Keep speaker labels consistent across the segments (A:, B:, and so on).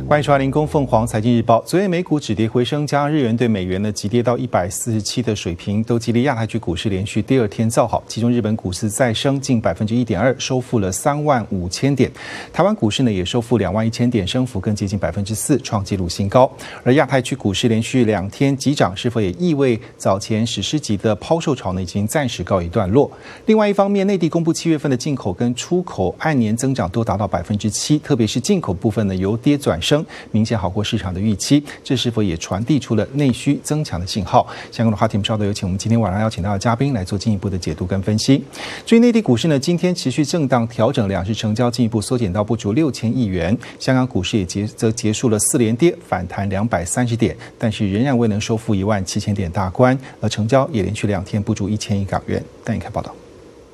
A: 欢迎收看《零工凤凰财经日报》。昨天美股止跌回升，加上日元对美元呢急跌到147的水平，都激励亚太区股市连续第二天造好。其中日本股市再升近1.2%，收复了35000点。台湾股市呢也收复21000点，升幅更接近4%，创纪录新高。而亚太区股市连续2天急涨，是否也意味早前史诗级的抛售潮呢已经暂时告一段落？另外一方面，内地公布7月份的进口跟出口按年增长都达到7%，特别是进口部分呢由跌转升。明显好过市场的预期，这是否也传递出了内需增强的信号？相关的话题，稍后有请我们今天晚上邀请到的嘉宾来做进一步的解读跟分析。至于内地股市呢，今天持续震荡调整，两市成交进一步缩减到不足6000亿元。香港股市也结束了4连跌，反弹230点，但是仍然未能收复17000点大关，而成交也连续2天不足1000亿港元。带你看报道。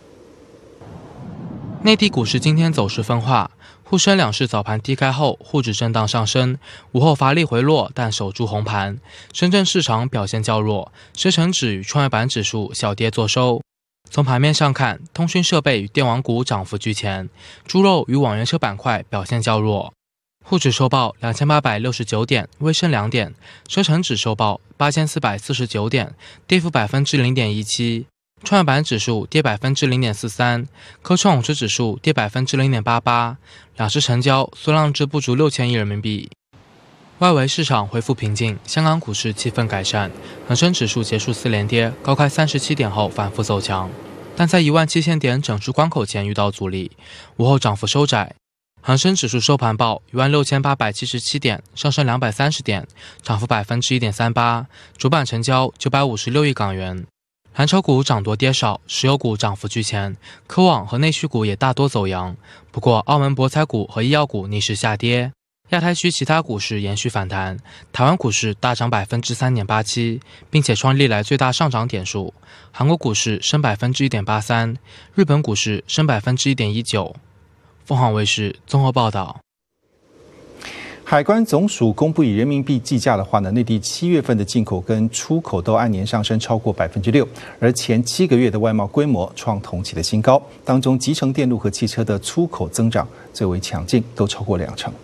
B: 内地股市今天走势分化。沪深两市早盘低开后，沪指震荡上升，午后乏力回落，但守住红盘。深圳市场表现较弱，深成指与创业板指数小跌作收。从盘面上看，通讯设备与电网股涨幅居前，猪肉与网约车板块表现较弱。沪指收报2869点，微升2点；深成指收报8449点，跌幅0.17%。创业板指数跌0.43%，科创五十指数跌0.88%，两市成交缩量至不足6000亿人民币。外围市场恢复平静，香港股市气氛改善，恒生指数结束4连跌，高开37点后反复走强，但在17000点整数关口前遇到阻力，午后涨幅收窄。恒生指数收盘报16877点，上升230点，涨幅1.38%，主板成交956亿港元。蓝筹股涨多跌少，石油股涨幅居前，科网和内需股也大多走阳。不过，澳门博彩股和医药股逆势下跌。亚太区其他股市延续反弹，台湾股市大涨3.87%，并且创历来最大上涨点数。韩国股市升1.83%，日本股市升1.19%。凤凰卫视综合报道。
A: 海关总署公布以人民币计价的话呢，内地7月份的进口跟出口都按年上升超过6%，而前7个月的外贸规模创同期的新高，当中集成电路和汽车的出口增长最为强劲，都超过2成。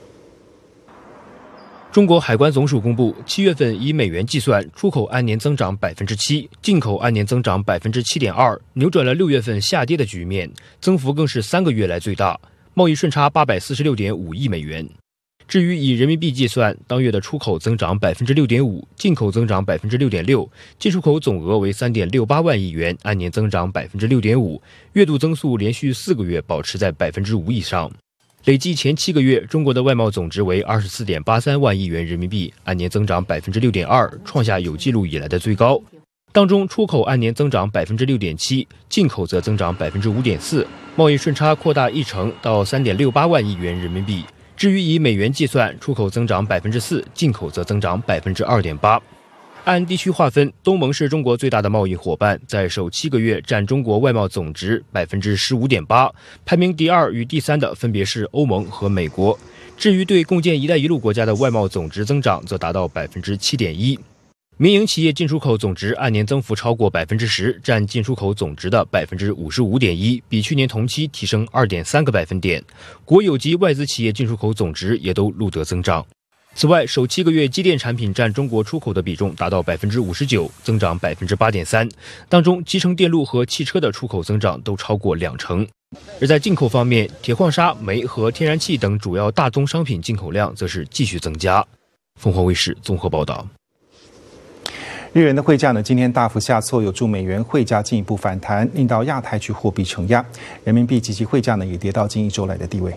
C: 中国海关总署公布，7月份以美元计算，出口按年增长7%，进口按年增长7.2%，扭转了6月份下跌的局面，增幅更是3个月来最大，贸易顺差846.5亿美元。至于以人民币计算，当月的出口增长6.5%，进口增长6.6%，进出口总额为3.68万亿元，按年增长6.5%，月度增速连续4个月保持在5%以上。累计前7个月，中国的外贸总值为24.83万亿元人民币，按年增长6.2%，创下有记录以来的最高。当中，出口按年增长6.7%，进口则增长5.4%，贸易顺差扩大1成到3.68万亿元人民币。至于以美元计算，出口增长4%，进口则增长2.8%。按地区划分，东盟是中国最大的贸易伙伴，在首7个月占中国外贸总值15.8%，排名第2与第3的分别是欧盟和美国。至于对共建“一带一路”国家的外贸总值增长，则达到7.1%。民营企业进出口总值按年增幅超过10%，占进出口总值的55.1%，比去年同期提升2.3个百分点。国有及外资企业进出口总值也都录得增长。此外，首7个月机电产品占中国出口的比重达到59%，增长8.3%，当中集成电路和汽车的出口增长都超过2成。而在进口方面，铁矿砂、煤和天然气等主要大宗商品进口量则是继续增加。凤凰卫视综合报道。
A: 日元的汇价呢，今天大幅下挫，有助美元汇价进一步反弹，令到亚太区货币承压，人民币及其汇价呢也跌到近1周来的低位。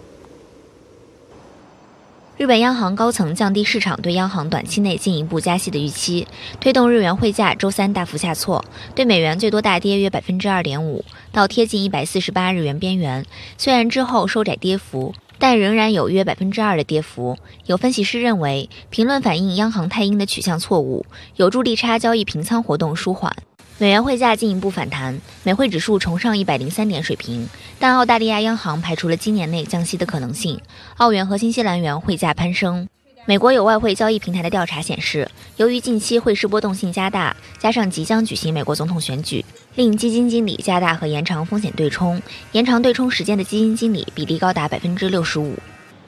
D: 日本央行高层降低市场对央行短期内进一步加息的预期，推动日元汇价周三大幅下挫，对美元最多大跌约2.5%，到贴近148日元边缘。虽然之后收窄跌幅，但仍然有约2%的跌幅。有分析师认为，评论反映央行太鹰的取向错误，有助利差交易平仓活动舒缓。美元汇价进一步反弹，美汇指数重上103点水平，但澳大利亚央行排除了今年内降息的可能性。澳元和新西兰元汇价攀升。美国有外汇交易平台的调查显示，由于近期汇市波动性加大，加上即将举行美国总统选举，令基金经理加大和延长风险对冲，延长对冲时间的基金经理比例高达65%。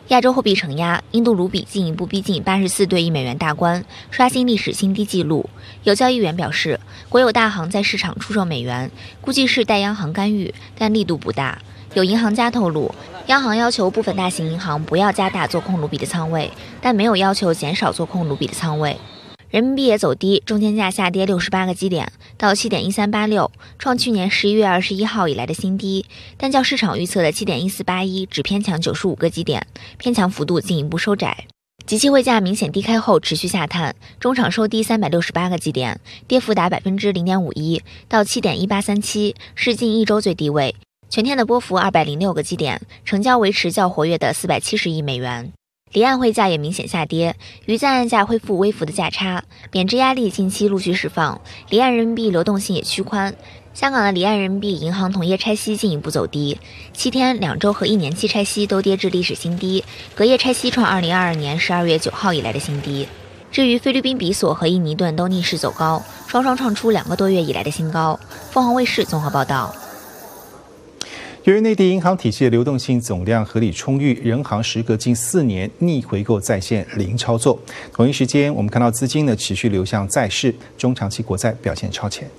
D: 亚洲货币承压，印度卢比进一步逼近84对1美元大关，刷新历史新低纪录。有交易员表示，国有大行在市场出售美元，估计是待央行干预，但力度不大。有银行家透露，央行要求部分大型银行不要加大做空卢比的仓位，但没有要求减少做空卢比的仓位。人民币也走低，中间价下跌68个基点到7.1386，创去年11月21号以来的新低，但较市场预测的7.1481只偏强95个基点，偏强幅度进一步收窄。即期汇价明显低开后持续下探，中场收低368个基点，跌幅达0.51%到7.1837，是近一周最低位。全天的波幅206个基点，成交维持较活跃的470亿美元。离岸汇价也明显下跌，与在岸价恢复微幅的价差，贬值压力近期陆续释放，离岸人民币流动性也趋宽。香港的离岸人民币银行同业拆息进一步走低，7天、2周和1年期拆息都跌至历史新低，隔夜拆息创2022年12月9号以来的新低。至于菲律宾比索和印尼盾都逆势走高，双双创出2个多月以来的新高。凤凰卫视综合报道。
A: 由于内地银行体系的流动性总量合理充裕，人行时隔近4年逆回购再现零操作。同一时间，我们看到资金呢持续流向债市，中长期国债表现超前。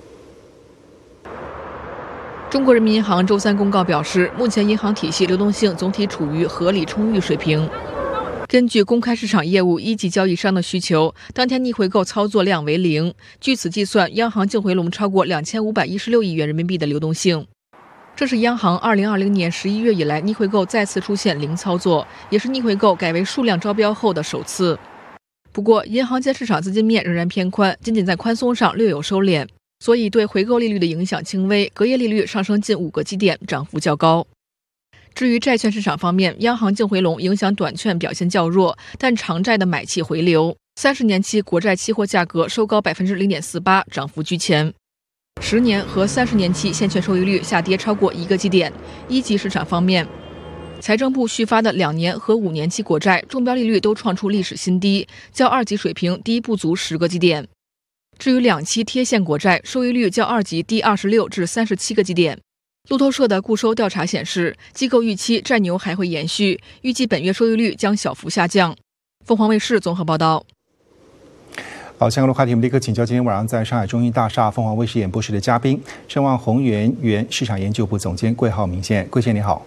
E: 中国人民银行周三公告表示，目前银行体系流动性总体处于合理充裕水平。根据公开市场业务一级交易商的需求，当天逆回购操作量为0。据此计算，央行净回笼超过2516亿元人民币的流动性。这是央行2020年11月以来逆回购再次出现零操作，也是逆回购改为数量招标后的首次。不过，银行间市场资金面仍然偏宽，仅仅在宽松上略有收敛，所以对回购利率的影响轻微，隔夜利率上升近5个基点，涨幅较高。至于债券市场方面，央行净回笼影响短券表现较弱，但长债的买气回流，30年期国债期货价格收高0.48%，涨幅居前。10年和30年期现券收益率下跌超过1个基点。一级市场方面，财政部续发的2年和5年期国债中标利率都创出历史新低，较2级水平低不足10个基点。至于2期贴现国债，收益率较2级低26至37个基点。路透社的固收调查显示，机构预期债牛还会延续，预计本月收益率将小幅下降。凤凰卫视综合报道。
A: 好，相关的话题我们立刻请教今天晚上在上海中信大厦凤凰卫视演播室的嘉宾，盛旺宏源市场研究部总监桂浩明先生。桂先你好。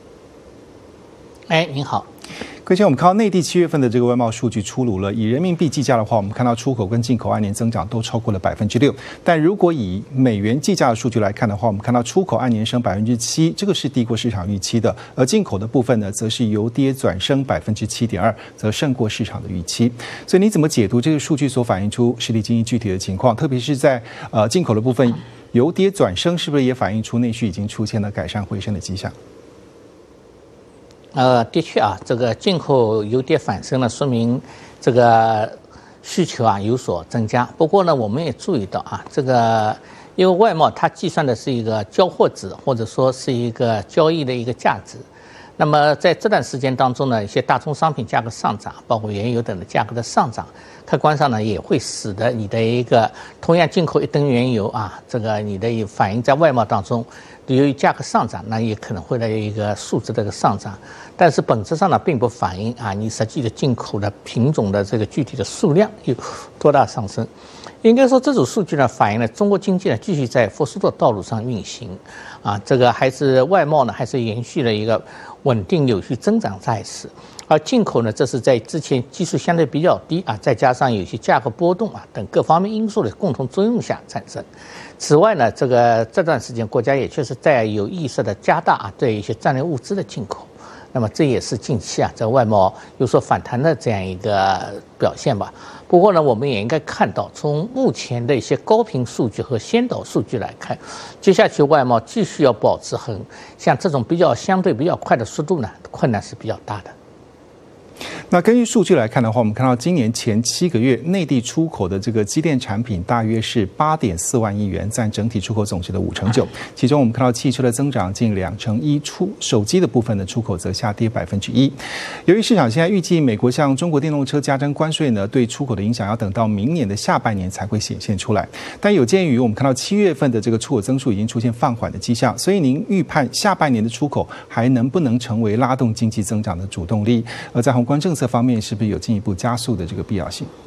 F: 您好。
A: 桂先，我们看到内地7月份的这个外贸数据出炉了，以人民币计价的话，我们看到出口跟进口按年增长都超过了6%，但如果以美元计价的数据来看的话，我们看到出口按年升7%，这个是低过市场预期的，而进口的部分呢，则是由跌转升7.2%，则胜过市场的预期。所以你怎么解读这个数据所反映出实体经济具体的情况？特别是在进口的部分由跌转升，是不是也反映出内需已经出现了改善回升的迹象？
F: 的确啊，这个进口由跌反升呢，说明这个需求啊有所增加。不过呢，我们也注意到啊，这个因为外贸它计算的是一个交货值，或者说是一个交易的一个价值。那么在这段时间当中呢，一些大宗商品价格上涨，包括原油等的价格的上涨，客观上呢也会使得你的一个同样进口1吨原油啊，这个你的反映在外贸当中，由于价格上涨，那也可能会的一个数值的一个上涨，但是本质上呢并不反映啊你实际的进口的品种的这个具体的数量有多大上升。应该说这组数据呢反映了中国经济呢继续在复苏的道路上运行啊，这个还是外贸呢还是延续了一个稳定有序增长态势，而进口呢这是在之前基数相对比较低啊，再加上有些价格波动啊等各方面因素的共同作用下产生。此外呢，这段时间国家也确实在有意识的加大啊对一些战略物资的进口，那么这也是近期啊在外贸有所反弹的这样一个表现吧。不过呢，我们也应该看到，从目前的一些高频数据和先导数据来看，接下去外贸继续要保持像这种相对比较快的速度呢，困难是比较大的。
A: 那根据数据来看的话，我们看到今年前7个月内地出口的这个机电产品大约是8.4万亿元，占整体出口总值的9%。其中我们看到汽车的增长近1/2，手机的部分的出口则下跌1%。由于市场现在预计美国向中国电动车加征关税呢，对出口的影响要等到明年的下半年才会显现出来。但有鉴于我们看到7月份的这个出口增速已经出现放缓的迹象，所以您预判下半年的出口还能不能成为拉动经济增长的主动力？而在宏观政策方面，是不是有进一步加速的这个必要性？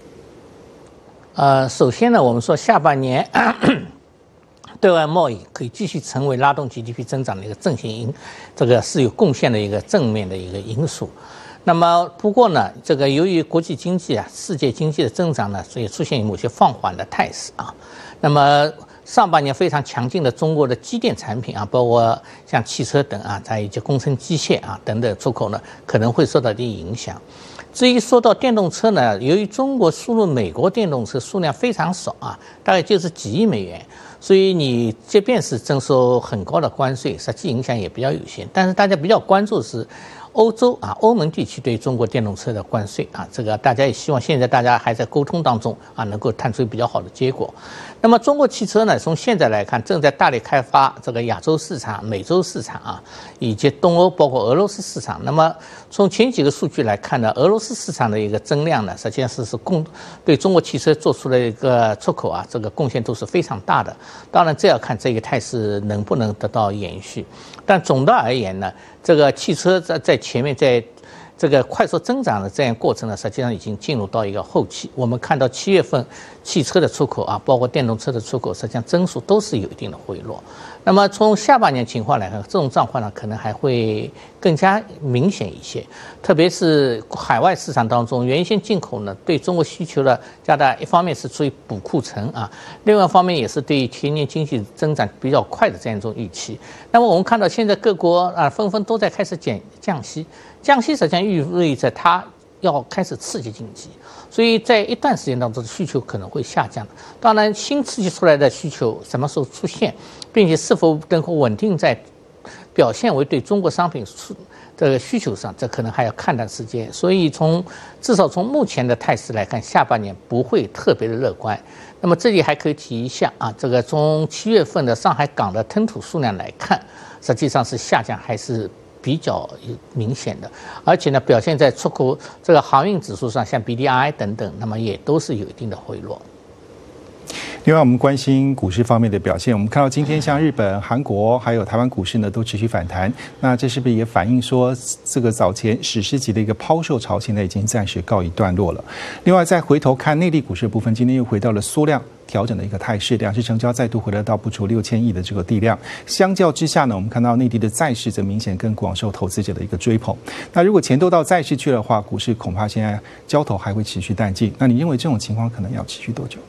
F: 首先呢，我们说下半年对外贸易可以继续成为拉动 GDP 增长的一个正性因，这个是有贡献的一个正面的一个因素。那么不过呢，这个由于国际经济啊、世界经济的增长呢，所以出现某些放缓的态势啊。那么上半年非常强劲的中国的机电产品啊，包括像汽车等啊，还有一些工程机械啊等等出口呢，可能会受到一定影响。至于说到电动车呢，由于中国输入美国电动车数量非常少啊，大概就是几亿美元，所以你即便是征收很高的关税，实际影响也比较有限。但是大家比较关注的是欧洲啊、欧盟地区对中国电动车的关税啊，这个大家也希望现在大家还在沟通当中啊，能够谈出比较好的结果。那么中国汽车呢，从现在来看，正在大力开发这个亚洲市场、美洲市场啊，以及东欧包括俄罗斯市场。那么从前几个数据来看呢，俄罗斯市场的一个增量呢，实际上是对中国汽车做出了一个出口啊，这个贡献都是非常大的。当然，这要看这个态势能不能得到延续。但总的而言呢，这个汽车在前面在这个快速增长的这样过程呢，实际上已经进入到一个后期。我们看到7月份汽车的出口啊，包括电动车的出口，实际上增速都是有一定的回落。那么从下半年情况来看，这种状况呢，可能还会更加明显一些。特别是海外市场当中，原先进口呢对中国需求的加大，一方面是出于补库存啊，另外一方面也是对全年经济增长比较快的这样一种预期。那么我们看到现在各国啊纷纷都在开始降息。降息实际上意味着它要开始刺激经济，所以在一段时间当中需求可能会下降。当然，新刺激出来的需求什么时候出现，并且是否能够稳定在表现为对中国商品这个需求上，这可能还要看段时间。所以至少从目前的态势来看，下半年不会特别的乐观。那么这里还可以提一下啊，这个从7月份的上海港的吞吐数量来看，实际上是下降还是比较明显的，而且呢，表现在出口这个航运指数上，像 BDI 等等，那么也都是有一定的回落。
A: 另外，我们关心股市方面的表现。我们看到今天像日本、韩国还有台湾股市呢，都持续反弹。那这是不是也反映说，这个早前史诗级的一个抛售潮，现在已经暂时告一段落了？另外，再回头看内地股市的部分，今天又回到了缩量调整的一个态势，两市成交再度回来到不足6000亿的这个地量。相较之下呢，我们看到内地的债市则明显更广受投资者的一个追捧。那如果钱都到债市去的话，股市恐怕现在交投还会持续淡季。那你认为这种情况可能要持续多久？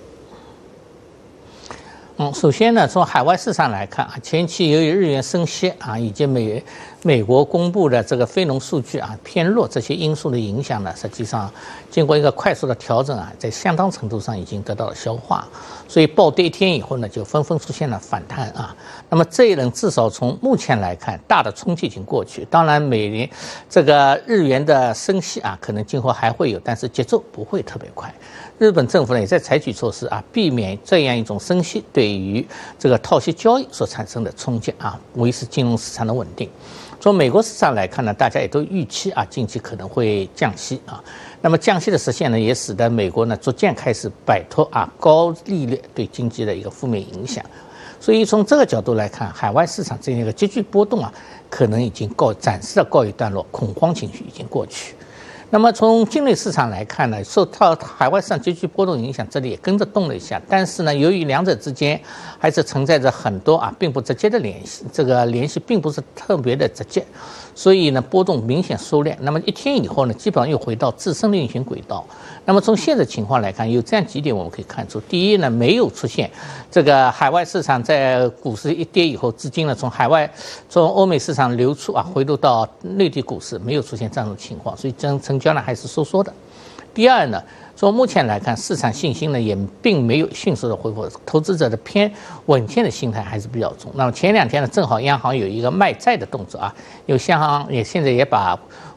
F: 首先呢，从海外市场来看啊，前期由于日元升息啊，以及美国公布的这个非农数据啊偏弱这些因素的影响呢，实际上经过一个快速的调整啊，在相当程度上已经得到了消化，所以暴跌1天以后呢，就纷纷出现了反弹啊。那么这一轮至少从目前来看，大的冲击已经过去。当然，每年这个日元的升息啊，可能今后还会有，但是节奏不会特别快。日本政府呢也在采取措施啊，避免这样一种升息对于这个套息交易所产生的冲击啊，维持金融市场的稳定。从美国市场来看呢，大家也都预期啊，近期可能会降息啊。那么降息的实现呢，也使得美国呢逐渐开始摆脱啊高利率对经济的一个负面影响。所以从这个角度来看，海外市场这样一个急剧波动啊，可能已经暂时的告一段落，恐慌情绪已经过去。那么从境内市场来看呢，受到海外市场急剧波动影响，这里也跟着动了一下。但是呢，由于两者之间还是存在着很多啊并不直接的联系，这个联系并不是特别的直接，所以呢波动明显收敛。那么1天以后呢，基本上又回到自身的运行轨道。那么从现在情况来看，有这样几点我们可以看出：第一呢，没有出现这个海外市场在股市一跌以后，资金呢从欧美市场流出啊，回流到内地股市，没有出现这样的情况，所以成交呢还是收缩的。第二呢，从目前来看，市场信心呢也并没有迅速的恢复，投资者的偏稳健的心态还是比较重。那么前2天呢，正好央行有一个卖债的动作啊，有央行也现在也把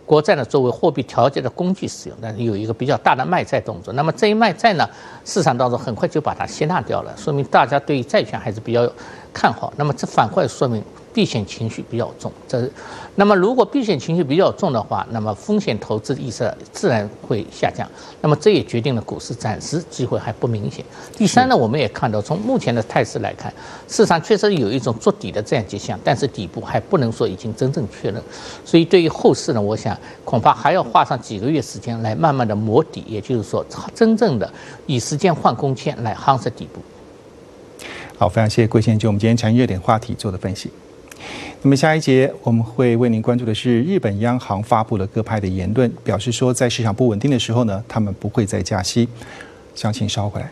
F: 国债呢作为货币调节的工具使用，但是有一个比较大的卖债动作。那么这一卖债呢，市场当中很快就把它吸纳掉了，说明大家对于债券还是比较看好。那么这反过来说明避险情绪比较重。那么如果避险情绪比较重的话，那么风险投资意识自然会下降。那么这也决定了股市暂时机会还不明显。第三呢，我们也看到从目前的态势来看，市场确实有一种筑底的这样迹象，但是底部还不能说已经真正确认。所以对于后市呢，我想恐怕还要花上几个月时间来慢慢的磨底，也就是说真正的以时间换工签来夯实底部。
A: 好，非常谢谢桂先就我们今天产业热点话题做的分析。那么下一节我们会为您关注的是日本央行发布了鸽派的言论，表示说在市场不稳定的时候呢，他们不会再加息。详情稍后回来。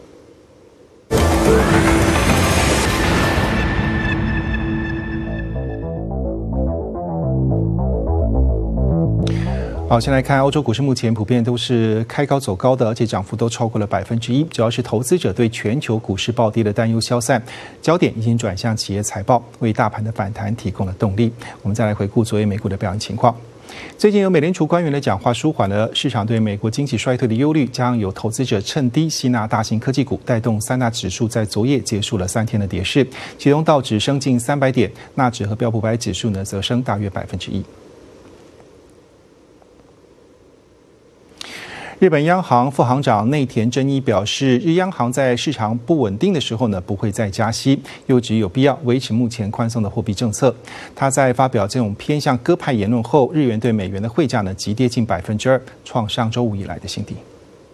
A: 好，先来看欧洲股市，目前普遍都是开高走高的，而且涨幅都超过了1%。主要是投资者对全球股市暴跌的担忧消散，焦点已经转向企业财报，为大盘的反弹提供了动力。我们再来回顾昨夜美股的表现情况。最近有美联储官员的讲话舒缓了市场对美国经济衰退的忧虑，加上有投资者趁低吸纳大型科技股，带动三大指数在昨夜结束了3天的跌势，其中道指升近300点，纳指和标普500指数呢则升大约1%。日本央行副行长内田真一表示，日央行在市场不稳定的时候呢，不会再加息，又指有必要维持目前宽松的货币政策。他在发表这种偏向鸽派言论后，日元对美元的汇价呢急跌近2%，创上周五以来的新低。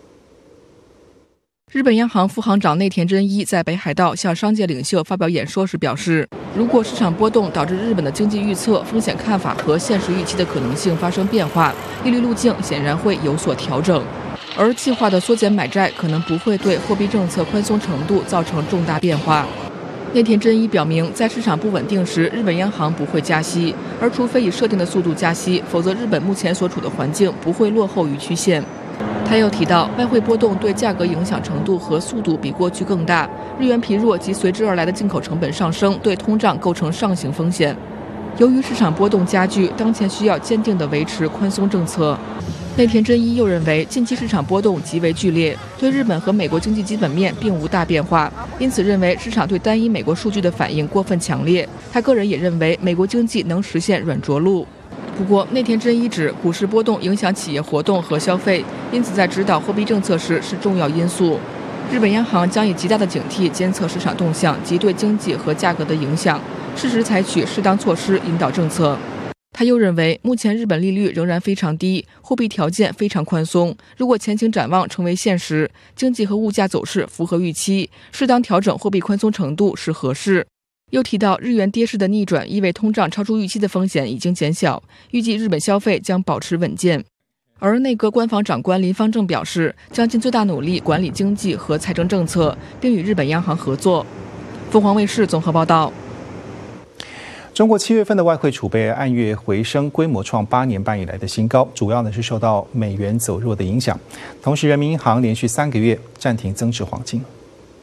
E: 日本央行副行长内田真一在北海道向商界领袖发表演说时表示，如果市场波动导致日本的经济预测、风险看法和现实预期的可能性发生变化，利率路径显然会有所调整。而计划的缩减买债可能不会对货币政策宽松程度造成重大变化。内田真一表明，在市场不稳定时，日本央行不会加息，而除非以设定的速度加息，否则日本目前所处的环境不会落后于曲线。他又提到，外汇波动对价格影响程度和速度比过去更大，日元疲弱及随之而来的进口成本上升对通胀构成上行风险。由于市场波动加剧，当前需要坚定地维持宽松政策。内田真一又认为，近期市场波动极为剧烈，对日本和美国经济基本面并无大变化，因此认为市场对单一美国数据的反应过分强烈。他个人也认为，美国经济能实现软着陆。不过，内田真一指，股市波动影响企业活动和消费，因此在指导货币政策时是重要因素。日本央行将以极大的警惕监测市场动向及对经济和价格的影响，适时采取适当措施引导政策。他又认为，目前日本利率仍然非常低，货币条件非常宽松。如果前景展望成为现实，经济和物价走势符合预期，适当调整货币宽松程度是合适。又提到，日元跌势的逆转意味通胀超出预期的风险已经减小，预计日本消费将保持稳健。而内阁官房长官林芳正表示，将尽最大努力管理经济和财政政策，并与日本央行合作。凤凰卫视综合报道。
A: 中国7月份的外汇储备按月回升，规模创8年半以来的新高，主要呢是受到美元走弱的影响。同时，人民银行连续3个月暂停增持黄金。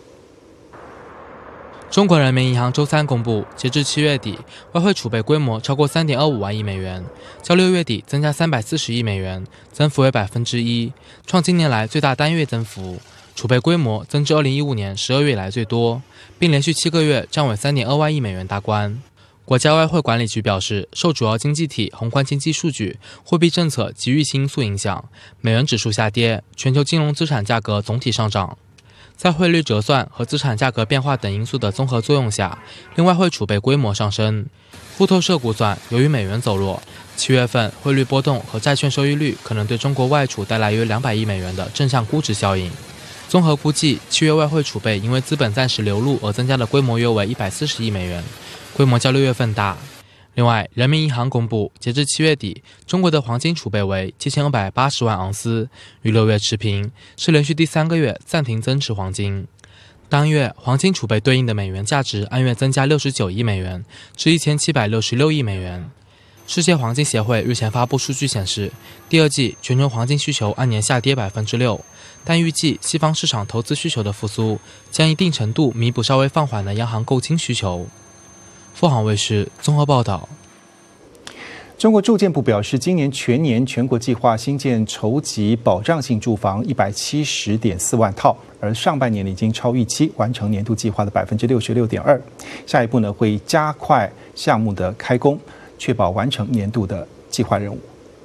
B: 中国人民银行周三公布，截至7月底，外汇储备规模超过3.25万亿美元，较6月底增加340亿美元，增幅为1%，创今年来最大单月增幅。储备规模增至2015年12月以来最多，并连续7个月站稳3.2万亿美元大关。国家外汇管理局表示，受主要经济体宏观经济数据、货币政策及预期因素影响，美元指数下跌，全球金融资产价格总体上涨。在汇率折算和资产价格变化等因素的综合作用下，令外汇储备规模上升。路透社估算，由于美元走弱，7月份汇率波动和债券收益率可能对中国外储带来约200亿美元的正向估值效应。综合估计，7月外汇储备因为资本暂时流入而增加的规模约为140亿美元，规模较6月份大。另外，人民银行公布，截至7月底，中国的黄金储备为7280万盎司，与6月持平，是连续第3个月暂停增持黄金。当月黄金储备对应的美元价值按月增加69亿美元，至1766亿美元。世界黄金协会日前发布数据显示，第2季全球黄金需求按年下跌6%，但预计西方市场投资需求的复苏将一定程度弥补稍微放缓的央行购金需求。凤凰卫视综合报道。
A: 中国住建部表示，今年全年全国计划新建筹集保障性住房170.4万套，而上半年已经超预期，完成年度计划的66.2%。下一步呢，会加快项目的开工，确保完成年度的计划任务。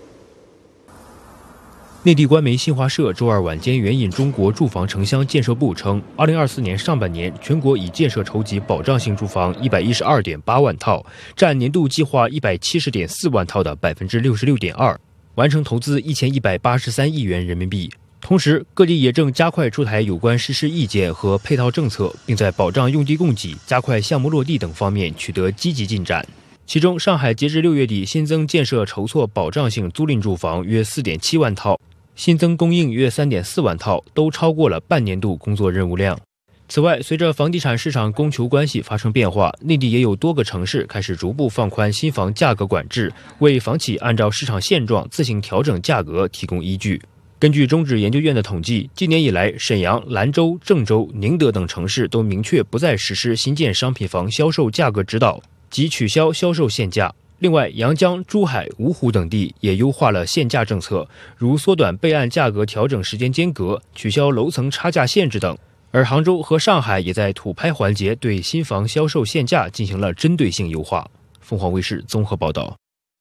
C: 内地官媒新华社周二晚间援引中国住房城乡建设部称，2024年上半年全国已建设筹集保障性住房112.8万套，占年度计划170.4万套的66.2%，完成投资1183亿元人民币。同时，各地也正加快出台有关实施意见和配套政策，并在保障用地供给、加快项目落地等方面取得积极进展。其中，上海截至6月底新增建设筹措保障性租赁住房约4.7万套。新增供应约3.4万套，都超过了半年度工作任务量。此外，随着房地产市场供求关系发生变化，内地也有多个城市开始逐步放宽新房价格管制，为房企按照市场现状自行调整价格提供依据。根据中指研究院的统计，今年以来，沈阳、兰州、郑州、宁德等城市都明确不再实施新建商品房销售价格指导及取消销售限价。另外，阳江、珠海、芜湖等地也优化了限价政策，如缩短备案价格调整时间间隔、取消楼层差价限制等。而杭州和上海也在土拍环节对新房销售限价进行了针对性优化。凤凰卫视综合报道。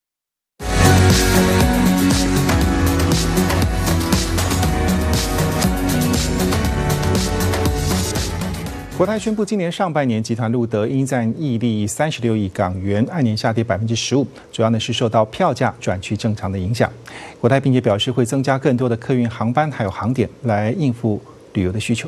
A: 国泰宣布，今年上半年集团录得应占溢利36亿港元，按年下跌15%，主要呢是受到票价转趋正常的影响。国泰并且表示会增加更多的客运航班还有航点来应付旅游的需求。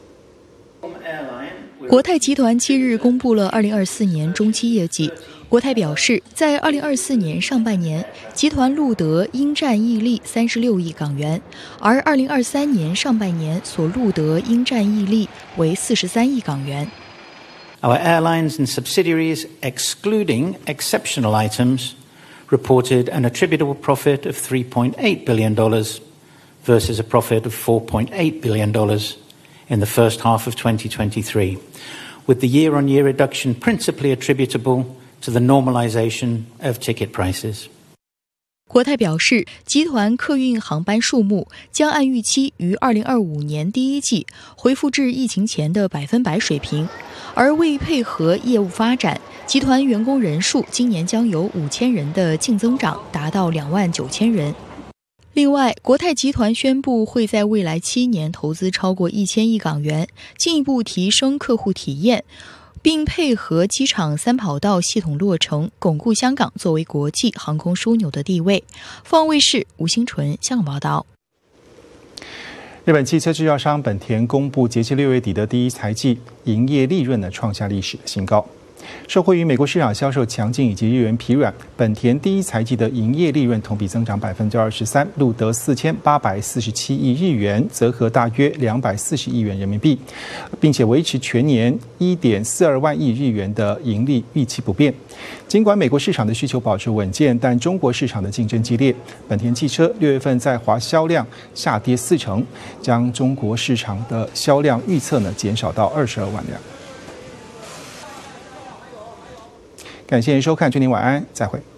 G: 国泰集团7日公布了2024年中期业绩。国泰表示，在2024年上半年，集团录得应占溢利36亿港元，而2023年上半年所录得应占溢利为43亿港元。
H: Our airlines and subsidiaries, excluding exceptional items, reported an attributable profit of $3.8 billion versus a profit of $4.8 billion in the first half of 2023, with the year-on-year reduction principally attributable to the normalization of ticket prices.
G: 国泰表示，集团客运航班数目将按预期于2025年第一季恢复至疫情前的100%水平，而为配合业务发展，集团员工人数今年将由5000人的净增长达到29000人。另外，国泰集团宣布会在未来7年投资超过1000亿港元，进一步提升客户体验，并配合机场3跑道系统落成，巩固香港作为国际航空枢纽的地位。凤凰卫视吴星纯香港报道。
A: 日本汽车制造商本田公布，截至6月底的第一财季营业利润呢创下历史的新高。受惠于美国市场销售强劲以及日元疲软，本田第一财季的营业利润同比增长23%，录得4847亿日元，折合大约240亿元人民币，并且维持全年1.42万亿日元的盈利预期不变。尽管美国市场的需求保持稳健，但中国市场的竞争激烈。本田汽车6月份在华销量下跌40%，将中国市场的销量预测呢减少到22万辆。感谢您收看，祝您晚安，再会。